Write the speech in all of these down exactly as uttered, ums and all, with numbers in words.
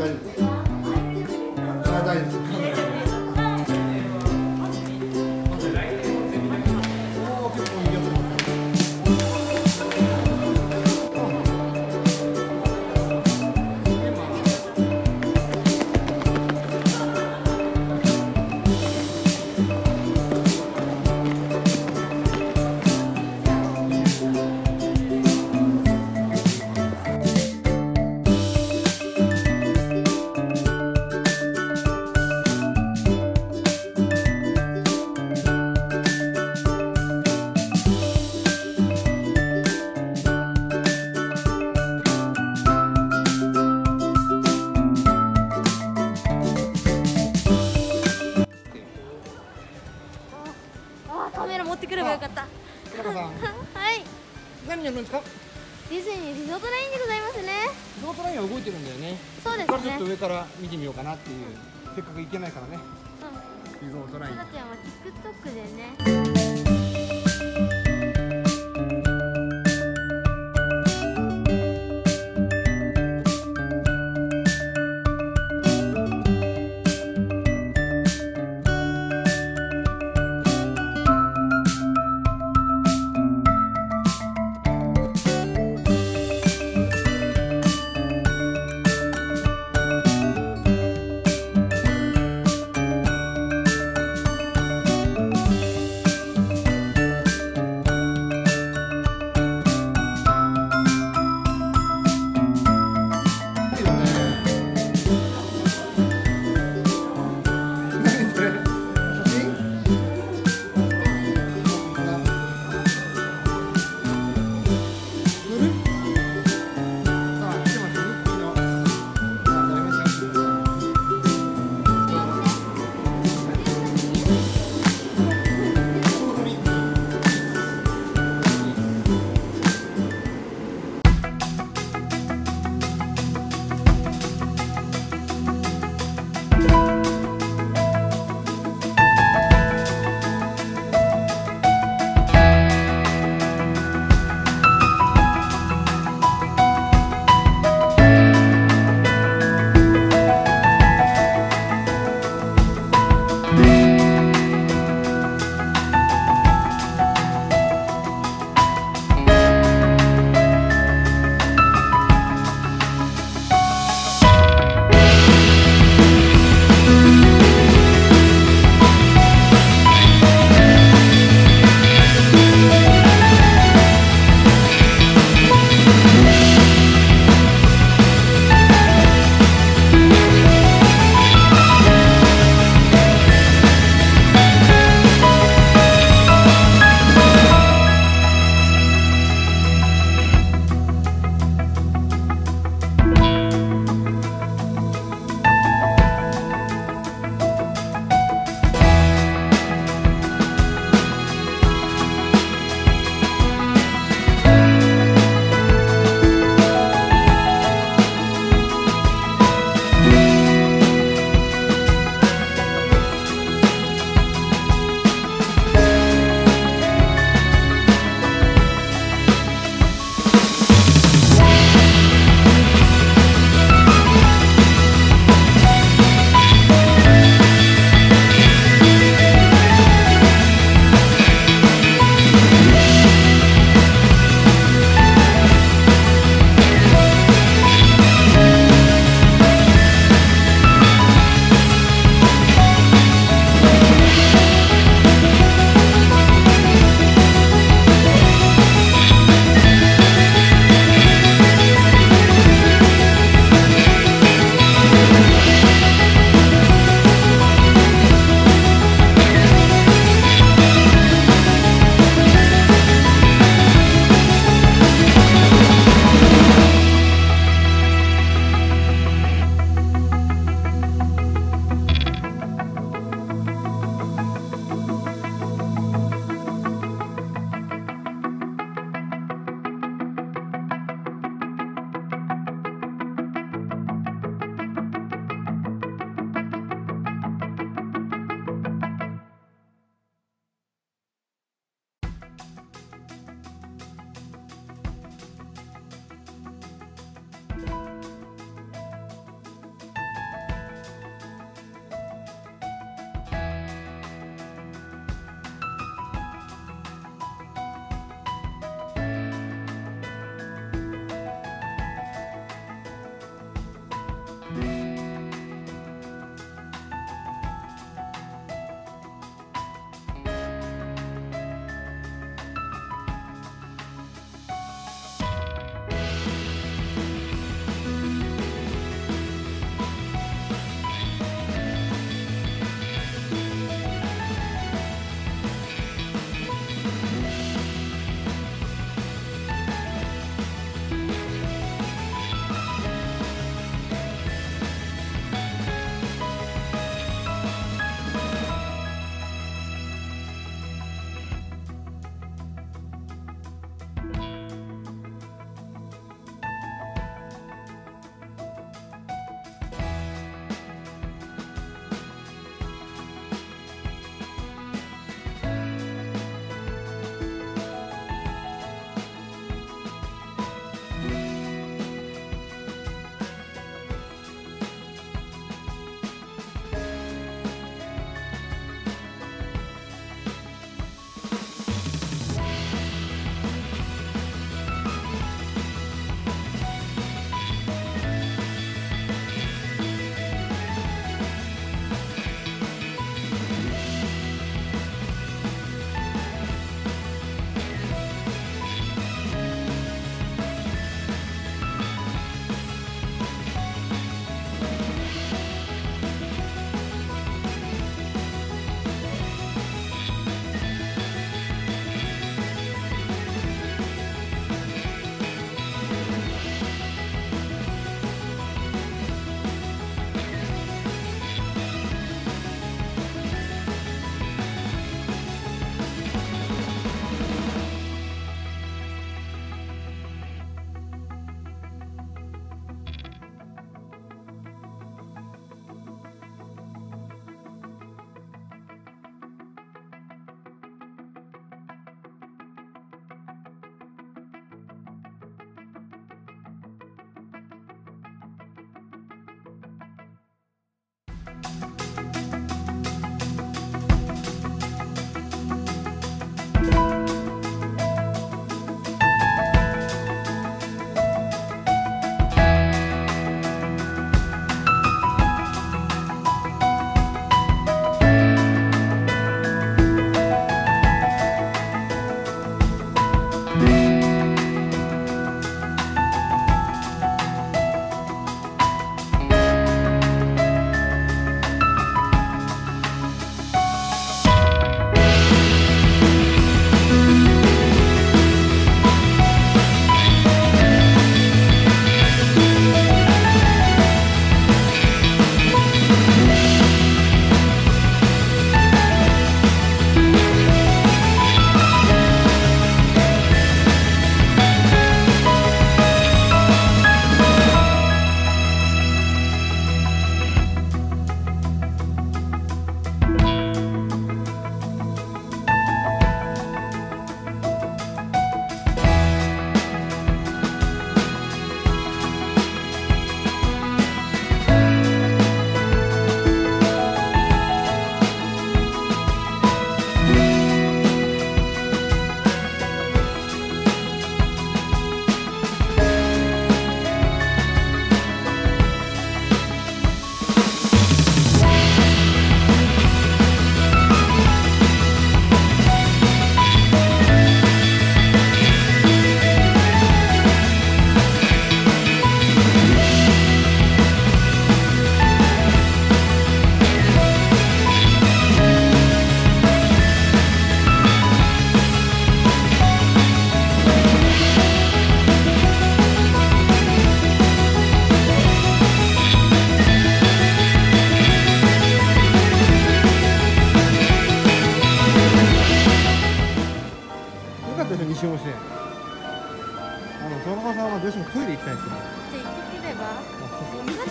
大丈夫です。あ、大丈夫です。おお、結構いいやつです。 カメラ持ってくればよかった。 日高さん、 はい。 何やるんですか？ ディズニーリゾートラインでございますね。 リゾートラインは動いてるんだよね。 そうですこれちょっとね。 上から見てみようかなっていう。せっかく行けないからね。 うん。 リゾートライン。 だっては TikTok でね。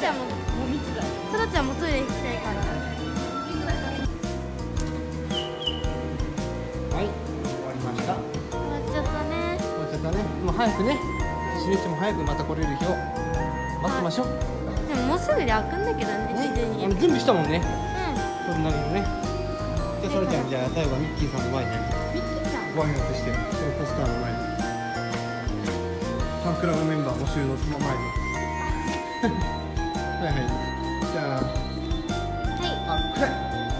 ちゃんももうみっつだよ。 そらちゃんもトイレ行きたいから。 はい、終わりました。 終わっちゃったね。 終わっちゃったね。もう早くね、しみちも早くまた来れる日を待ってましょう。 でももうすぐで開くんだけどね、ディズニー。 あの準備したもんね。 うそんなにね。じゃあそれちゃん、じゃあ最後はミッキーさんの前にん。ミッキーちゃん。 ご挨拶して、そのポスターの前に。ファンクラブメンバー募集のその前に。はいはい。じゃあ、 はい。 あ、暗い。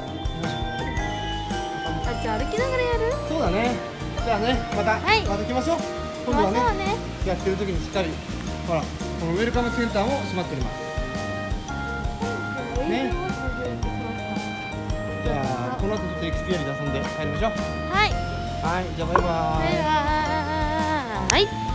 あ、じゃあ歩きながらやる？ そうだね。じゃあね、また、 はいまた来ましょう。今度はね、 まあそうね。 やってる時にしっかり、ほら、このウェルカムセンターも閉まっております。ねじゃあ、この後ちょっとエクスピアリで遊んで帰りましょう。 はい。 はい、じゃあバイバーイ。 バイバーイ。